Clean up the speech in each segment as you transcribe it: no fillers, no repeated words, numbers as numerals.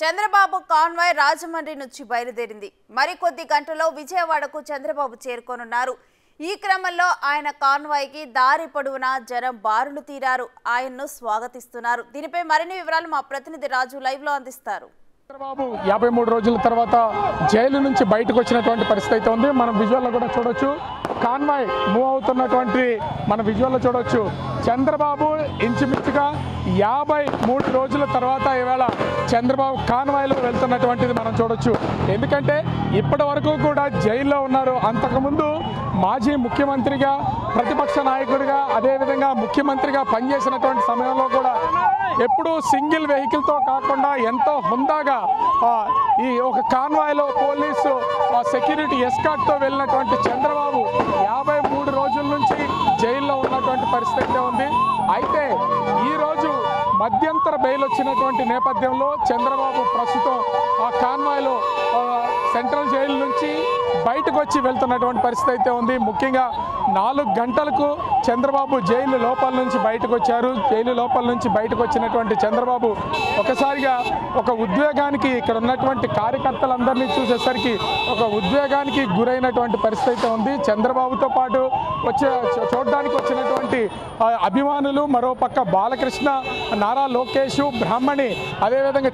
Chandrababu convoy Rajahmundry నుంచి బయలుదేరింది. మరికొద్ది గంటల్లో విజయవాడకు చంద్రబాబు చేరుకోనున్నారు. ఈ క్రమంలో ఆయన కాన్వాయ్కి దారి పొడవునా జనం బారులు తీరారు. ఆయన్ను స్వాగతిస్తున్నారు. దీనిపై మరిన్ని వివరాలు మా ప్రతినిధి రాజు లైవ్ లో అందిస్తారు. చంద్రబాబు 53 రోజుల తర్వాత జైలు నుంచి బయటకు వచ్చినటువంటి పరిస్థితి అయితే ఉంది. మనం విజువల్లో కూడా చూడొచ్చు. కాన్వాయ్ మూవ్ అవుతున్నటువంటి మన విజువల్లో చూడొచ్చు. చంద్రబాబు ఇంచుమించుగా 53 రోజుల తర్వాత ఈవేళ చంద్రబాబు కాన్వాయ్లో వెళ్తున్నటువంటిది మనం చూడొచ్చు. ఎందుకంటే ఇప్పటి వరకు కూడా జైల్లో ఉన్నారు. అంతకుముందు మాజీ ముఖ్యమంత్రిగా, ప్రతిపక్ష నాయకుడిగా, అదేవిధంగా ముఖ్యమంత్రిగా పనిచేసినటువంటి సమయంలో కూడా ఎప్పుడూ సింగిల్ వెహికల్తో కాకుండా ఎంతో హుందాగా ఈ ఒక కాన్వాయ్లో పోలీసు సెక్యూరిటీ ఎస్కార్ట్తో వెళ్ళినటువంటి చంద్రబాబు 53 రోజుల నుంచి జైల్లో ఉన్నటువంటి పరిస్థితి ఉంది. అయితే ఈరోజు మధ్యంతర బెయిల్ వచ్చినటువంటి నేపథ్యంలో చంద్రబాబు ప్రస్తుతం ఆ కాన్వాయ్లో సెంట్రల్ జైలు నుంచి బయటకు వచ్చి వెళ్తున్నటువంటి పరిస్థితి అయితే ఉంది. ముఖ్యంగా 4 గంటలకు చంద్రబాబు జైలు లోపల నుంచి బయటకు వచ్చారు. జైలు లోపల నుంచి బయటకు వచ్చినటువంటి చంద్రబాబు ఒకసారిగా ఒక ఉద్వేగానికి, ఇక్కడ ఉన్నటువంటి కార్యకర్తలందరినీ చూసేసరికి ఒక ఉద్వేగానికి గురైనటువంటి పరిస్థితి అయితే ఉంది. చంద్రబాబుతో పాటు చూడడానికి వచ్చినటువంటి అభిమానులు, మరోపక్క బాలకృష్ణ, నారా లోకేష్, బ్రాహ్మణి, అదేవిధంగా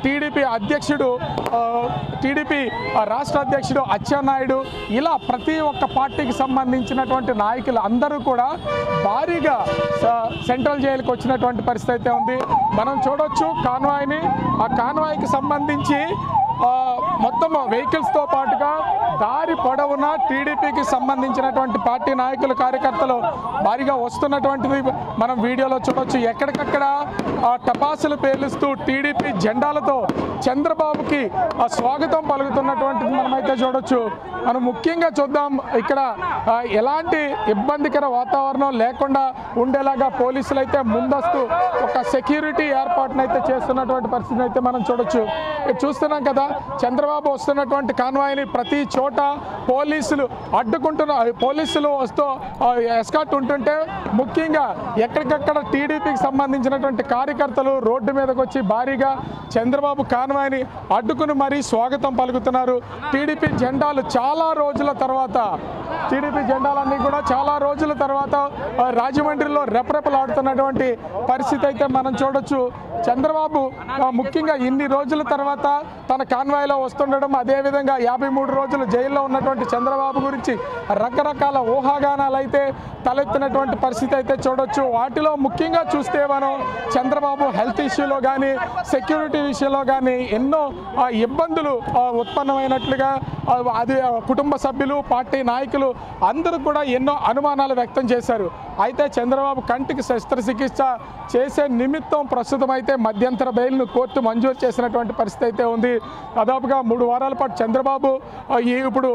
టీడీపీ రాష్ట్ర అధ్యక్షుడు అచ్చెన్నాయుడు, ఇలా ప్రతి ఒక్క పార్టీకి సంబంధించినటువంటి నాయకులు అందరూ కూడా భారీగా సెంట్రల్ జైలుకి వచ్చినటువంటి పరిస్థితి అయితే ఉంది. మనం చూడొచ్చు కాన్వాయ్ని. ఆ కాన్వాయ్కి సంబంధించి మొత్తం వెహికల్స్తో పాటుగా దారి పొడవునా టీడీపీకి సంబంధించినటువంటి పార్టీ నాయకులు, కార్యకర్తలు భారీగా వస్తున్నటువంటిది మనం వీడియోలో చూడొచ్చు. ఎక్కడికక్కడ టపాసులు పేలుస్తూ టీడీపీ జెండాలతో చంద్రబాబుకి స్వాగతం పలుకుతున్నటువంటిది మనమైతే చూడొచ్చు. మనం ముఖ్యంగా చూద్దాం, ఇక్కడ ఎలాంటి ఇబ్బందికర వాతావరణం లేకుండా ఉండేలాగా పోలీసులు అయితే ముందస్తు ఒక సెక్యూరిటీ ఏర్పాటునైతే చేస్తున్నటువంటి పరిస్థితిని అయితే మనం చూడొచ్చు. చూస్తున్నాం కదా, చంద్రబాబు వస్తున్నటువంటి కాన్వాయ్ని ప్రతి చోట పోలీసులు పోలీసులు వస్తూ ఎస్కార్ట్ ఉంటుంటే, ముఖ్యంగా ఎక్కడికక్కడ టీడీపీకి సంబంధించినటువంటి కార్యకర్తలు రోడ్డు మీదకి వచ్చి భారీగా చంద్రబాబు కాన్వాయ్ని అడ్డుకుని మరీ స్వాగతం పలుకుతున్నారు. టీడీపీ జెండాలు జెండాలన్నీ కూడా చాలా రోజుల తర్వాత రాజమండ్రిలో రెపరెపలాడుతున్నటువంటి పరిస్థితి అయితే మనం చూడొచ్చు. చంద్రబాబు ముఖ్యంగా ఇన్ని రోజుల తర్వాత తన కాన్వాయ్లో వస్తుండడం, అదేవిధంగా 53 రోజులు జైల్లో ఉన్నటువంటి చంద్రబాబు గురించి రకరకాల ఊహాగానాలు అయితే తలెత్తినటువంటి పరిస్థితి అయితే చూడొచ్చు. వాటిలో ముఖ్యంగా చూస్తే మనం చంద్రబాబు హెల్త్ ఇష్యూలో కానీ, సెక్యూరిటీ విషయంలో కానీ ఎన్నో ఇబ్బందులు ఉత్పన్నమైనట్లుగా అది కుటుంబ సభ్యులు, పార్టీ నాయకులు అందరూ కూడా ఎన్నో అనుమానాలు వ్యక్తం చేశారు. అయితే చంద్రబాబు కంటికి శస్త్రచికిత్స చేసే నిమిత్తం ప్రస్తుతం అయితే మధ్యంతర బెయిల్ను కోర్టు మంజూరు చేసినటువంటి పరిస్థితి అయితే ఉంది. దాదాపుగా 3 వారాల పాటు చంద్రబాబు ఇప్పుడు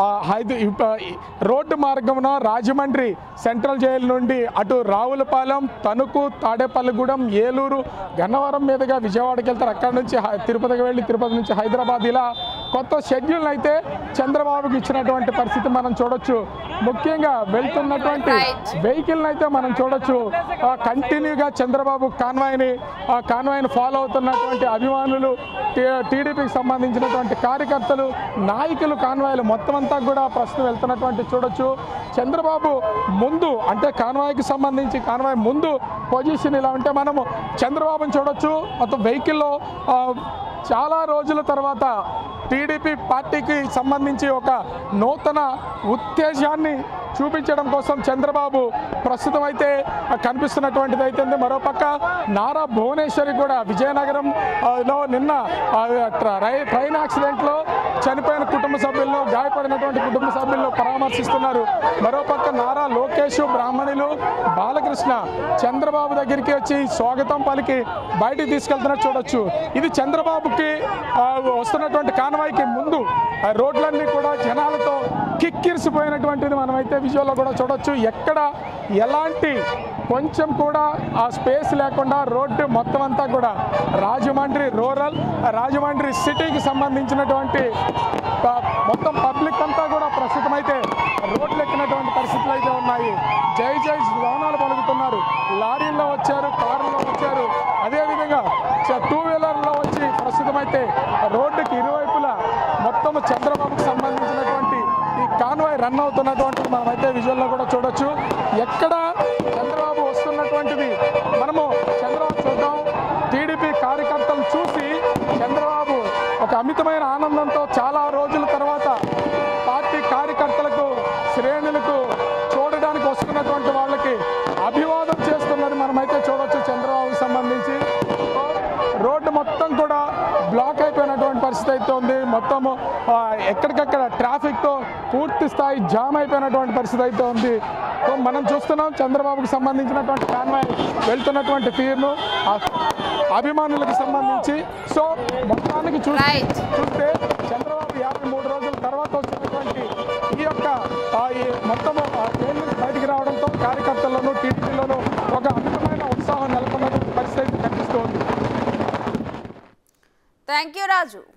రోడ్డు మార్గమున రాజమండ్రి సెంట్రల్ జైలు నుండి అటు రావులపాలెం, తణుకు, తాడేపల్లిగూడెం, ఏలూరు, గన్నవరం మీదుగా విజయవాడకి వెళ్తారు. అక్కడి నుంచి తిరుపతికి వెళ్ళి తిరుపతి నుంచి హైదరాబాద్, ఇలా కొత్త షెడ్యూల్ అయితే చంద్రబాబుకి ఇచ్చినటువంటి పరిస్థితి మనం చూడొచ్చు. ముఖ్యంగా వెళ్తున్నటువంటి వెహికల్ అయితే మనం చూడొచ్చు. కంటిన్యూగా చంద్రబాబు కాన్వాయ్ని ఫాలో అవుతున్నటువంటి అభిమానులు, టీడీపీకి సంబంధించినటువంటి కార్యకర్తలు, నాయకులు కాన్వాయ్లు మొత్తం అంతా కూడా ప్రస్తుతం వెళ్తున్నటువంటి చూడొచ్చు. చంద్రబాబు ముందు, అంటే కాన్వాయ్కి సంబంధించి కాన్వాయ్ ముందు పొజిషన్ ఇలా ఉంటే మనము చంద్రబాబుని చూడొచ్చు. మొత్తం వెహికల్లో చాలా రోజుల తర్వాత టీడీపీ పార్టీకి సంబంధించి ఒక నూతన ఉత్తేజాన్ని చూపించడం కోసం చంద్రబాబు ప్రస్తుతం అయితే కనిపిస్తున్నటువంటిది అయితే. మరోపక్క నారా భువనేశ్వరి కూడా విజయనగరంలో నిన్న ట్రైన్ యాక్సిడెంట్లో చనిపోయిన కుటుంబ సభ్యులను, గాయపడినటువంటి కుటుంబ సభ్యులను పరామర్శిస్తున్నారు. మరోపక్క నారా లోకేష్, బ్రాహ్మణులు, బాలకృష్ణ చంద్రబాబు దగ్గరికి వచ్చి స్వాగతం పలికి బయటికి తీసుకెళ్తున్నట్టు చూడొచ్చు. ఇది చంద్రబాబుకి వస్తున్నటువంటి కాన్వాయ్కి ముందు రోడ్లన్నీ కూడా జనాలతో కిక్కిరిసిపోయినటువంటిది మనమైతే విజువల్లో కూడా చూడొచ్చు. ఎక్కడ ఎలాంటి కొంచెం కూడా ఆ స్పేస్ లేకుండా రోడ్డు మొత్తం అంతా కూడా రాజమండ్రి రూరల్, రాజమండ్రి సిటీకి సంబంధించినటువంటి మొత్తం పబ్లిక్ అంతా కూడా ప్రస్తుతం అయితే రోడ్లు ఎక్కినటువంటి పరిస్థితులు అయితే ఉన్నాయి. జై జై భవనాలు పలుకుతున్నారు. లారీల్లో వచ్చారు, కారుల్లో వచ్చారు, అదేవిధంగా 2 వీలర్లో వచ్చి ప్రస్తుతం అయితే రోడ్డు అవుతున్నటువంటిది మనమైతే విజువల్లో కూడా చూడొచ్చు. ఎక్కడ చంద్రబాబు వస్తున్నటువంటిది మనము చంద్రబాబు చూద్దాం. టీడీపీ కార్యకర్తలు చూసి చంద్రబాబు ఒక అమితమైన ఆనందంతో చాలా రోజుల తర్వాత పార్టీ కార్యకర్తలకు శ్రేణులకు చూడడానికి వస్తున్నటువంటి వాళ్ళకి అభివాదం చేస్తున్నది మనమైతే చూడొచ్చు. చంద్రబాబుకి సంబంధించి రోడ్డు మొత్తం కూడా బ్లాక్ అయిపోయినటువంటి పరిస్థితి అయితే ఉంది. మొత్తము ఎక్కడికక్కడ ట్రాఫిక్తో పూర్తి స్థాయి జామ్ అయిపోయినటువంటి పరిస్థితి అయితే ఉంది. సో మనం చూస్తున్నాం చంద్రబాబుకు సంబంధించినటువంటి కాన్వాయ్ వెళ్తున్నటువంటి తీరును అభిమానులకు సంబంధించి. సో మొత్తానికి చూస్తే చంద్రబాబు 53 రోజుల తర్వాత వచ్చినటువంటి ఈ యొక్క మొత్తము జైలు నుంచి బయటికి రావడంతో కార్యకర్తల్లోనూ టీడీపీలోనూ ఒక అమితమైన ఉత్సాహం నెలకొన్నటువంటి పరిస్థితి కనిపిస్తోంది. Thank you Raju.